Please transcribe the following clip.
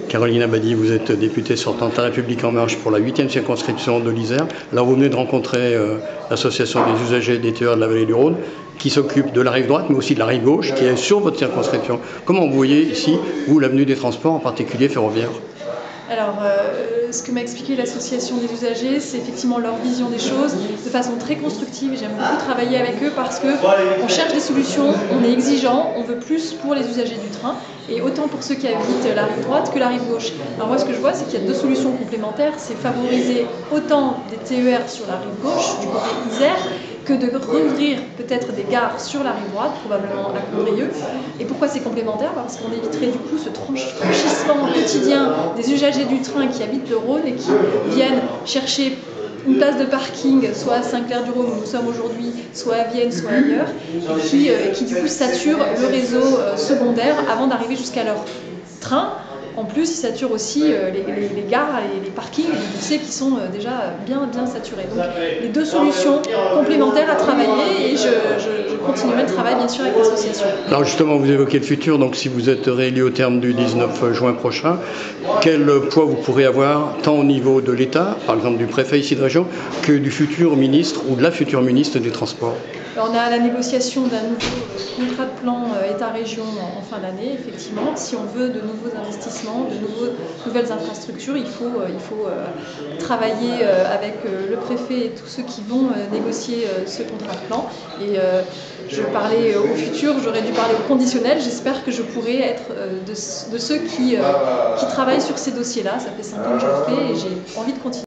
Caroline Abadie, vous êtes députée sortante La République En Marche pour la 8e circonscription de l'Isère. Là, vous venez de rencontrer l'association des usagers des TER de la vallée du Rhône, qui s'occupe de la rive droite, mais aussi de la rive gauche, qui est sur votre circonscription. Comment vous voyez ici, vous, l'avenue des transports, en particulier ferroviaire? Alors, ce que m'a expliqué l'association des usagers, c'est effectivement leur vision des choses de façon très constructive. J'aime beaucoup travailler avec eux parce qu'on cherche des solutions, on est exigeant, on veut plus pour les usagers du train, et autant pour ceux qui habitent la rive droite que la rive gauche. Alors moi, ce que je vois, c'est qu'il y a deux solutions complémentaires. C'est favoriser autant des TER sur la rive gauche, du côté Isère, que de rouvrir peut-être des gares sur la rive droite, probablement à Condrieu. Et pourquoi c'est complémentaire? Parce qu'on éviterait du coup ce franchissement quotidien des usagers du train qui habitent le Rhône et qui viennent chercher une place de parking, soit à Saint-Clair-du-Rhône où nous sommes aujourd'hui, soit à Vienne, soit ailleurs, et qui du coup saturent le réseau secondaire avant d'arriver jusqu'à leur train. En plus, ils saturent aussi les gares, les parkings, les lycées qui sont déjà bien saturés. Donc, les deux solutions complémentaires à travailler, et je continuerai le travail bien sûr avec l'association. Alors justement, vous évoquez le futur, donc si vous êtes réélu au terme du 19 juin prochain, quel poids vous pourrez avoir tant au niveau de l'État, par exemple du préfet ici de région, que du futur ministre ou de la future ministre des Transports? Alors, on a la négociation d'un nouveau contrat de plan État-région en fin d'année, effectivement. Si on veut de nouveaux investissements, de nouvelles infrastructures, il faut travailler avec le préfet et tous ceux qui vont négocier ce contrat de plan. Et je parlais au futur, j'aurais dû parler au conditionnel. J'espère que je pourrai être de ceux qui travaillent sur ces dossiers-là. Ça fait 5 ans que je le fais et j'ai envie de continuer.